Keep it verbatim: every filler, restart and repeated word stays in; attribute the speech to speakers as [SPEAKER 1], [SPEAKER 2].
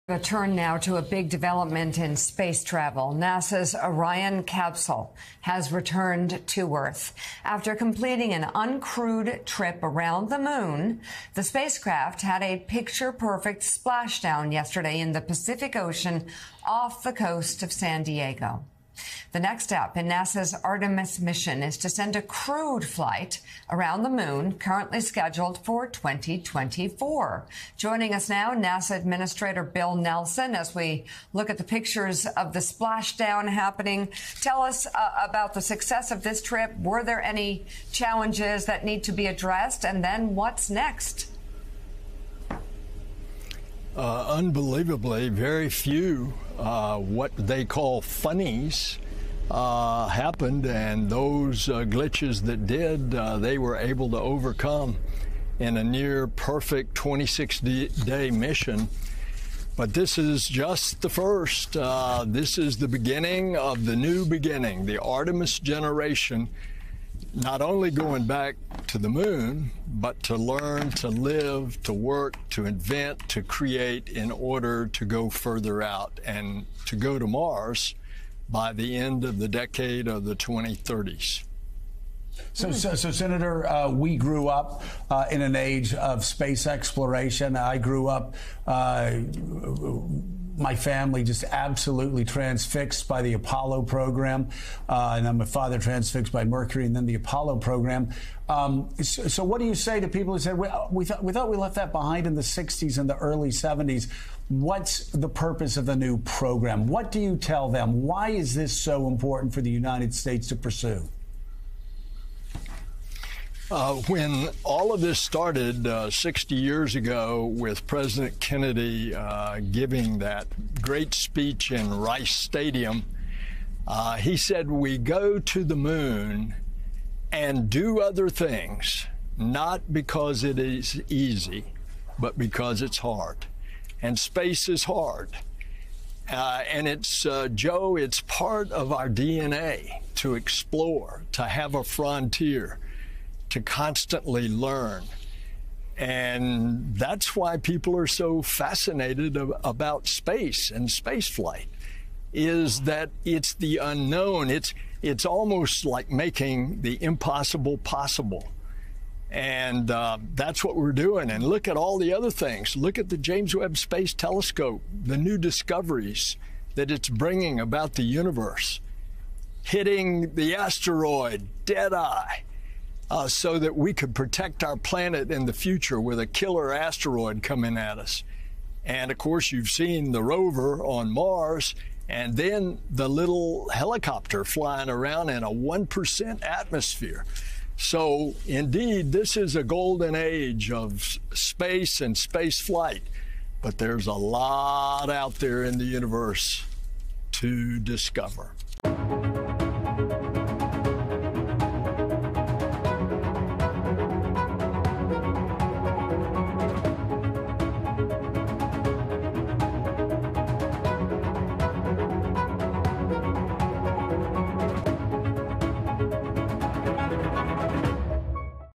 [SPEAKER 1] A turn now to a big development in space travel. NASA's Orion capsule has returned to Earth. After completing an uncrewed trip around the moon, the spacecraft had a picture-perfect splashdown yesterday in the Pacific Ocean off the coast of San Diego. The next step in NASA's Artemis mission is to send a crewed flight around the moon, currently scheduled for twenty twenty-four. Joining us now, NASA Administrator Bill Nelson, as we look at the pictures of the splashdown happening. Tell us uh, about the success of this trip. Were there any challenges that need to be addressed? And then what's next?
[SPEAKER 2] Uh, unbelievably, very few uh, what they call funnies uh, happened, and those uh, glitches that did, uh, they were able to overcome in a near perfect twenty-six day mission. But this is just the first. Uh, this is the beginning of the new beginning, the Artemis Generation. Not only going back to the moon, but to learn, to live, to work, to invent, to create in order to go further out and to go to Mars by the end of the decade of the twenty thirties.
[SPEAKER 3] So, so, so Senator, uh, we grew up uh, in an age of space exploration. I grew up, uh, my family just absolutely transfixed by the Apollo program. Uh, and then my father transfixed by Mercury and then the Apollo program. Um, so, so what do you say to people who said, we, we, thought, we thought we left that behind in the sixties and the early seventies? What's the purpose of the new program? What do you tell them? Why is this so important for the United States to pursue?
[SPEAKER 2] Uh, when all of this started uh, sixty years ago with President Kennedy uh, giving that great speech in Rice Stadium, uh, he said, we go to the moon and do other things, not because it is easy, but because it's hard. And space is hard. Uh, and it's, uh, Joe, it's part of our D N A to explore, to have a frontier, to constantly learn. And that's why people are so fascinated ab about space and space flight, is that it's the unknown. It's, it's almost like making the impossible possible. And uh, that's what we're doing. And look at all the other things. Look at the James Webb Space Telescope, the new discoveries that it's bringing about the universe, hitting the asteroid dead eye, Uh, so that we could protect our planet in the future with a killer asteroid coming at us. And of course, you've seen the rover on Mars, and then the little helicopter flying around in a one percent atmosphere. So indeed, this is a golden age of space and space flight, but there's a lot out there in the universe to discover.